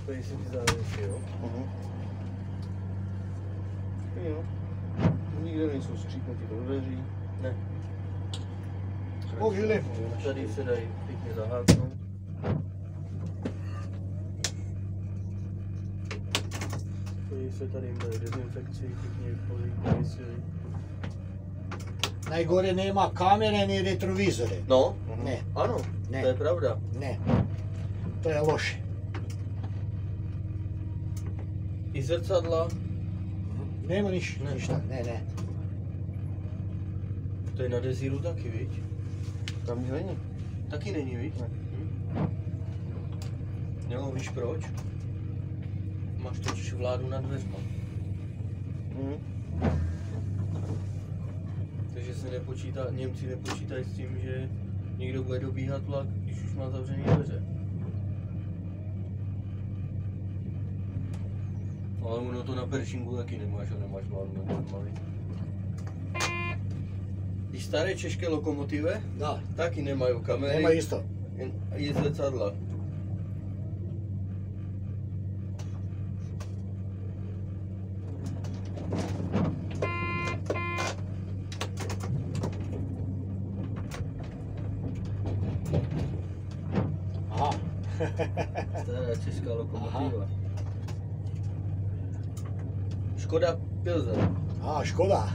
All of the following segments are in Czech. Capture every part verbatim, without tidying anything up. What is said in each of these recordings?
Tady si ty závěsy, jo? Uh-huh. Jo. Nikde nejsou skřípnutí do dveří. Ne. Mohli. Tady se dají pěkně zaháknout. Tady se tady jim dají dezinfekci, pěkně vypolí, povysili. Najgore nema kamere ni retrovizore. No, Ne, ano, Ne. to je pravda. ne. To je loše. I zrcadla, Nema niš, Ne. ništa, ne, ne. to je na Desiru taky, viď? Tam nic není. Taky není, viď? Ne. Hm? Jo, víš proč? Máš totiž vládu nad dveřma. Uh-huh. Takže se nepočítá, Němci nepočítají s tím, že někdo bude dobíhat vlak, když už má zavřený dveře. Ale ono to na Pershingu taky nemáš a nemáš vládu nad dveřma, viď? I staré české lokomotivy Da, taky nemají kamery, nema isto. jen je zrcadla. Aha. Stará česká lokomotiva. Škoda Pilzen. A, škoda.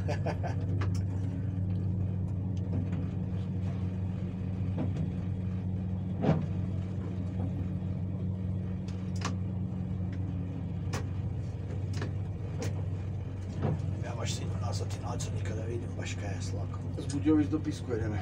Ja baš si nazad i nadzornika da vidim baš kaj je slako. Z Budějovic do Písku jedeme.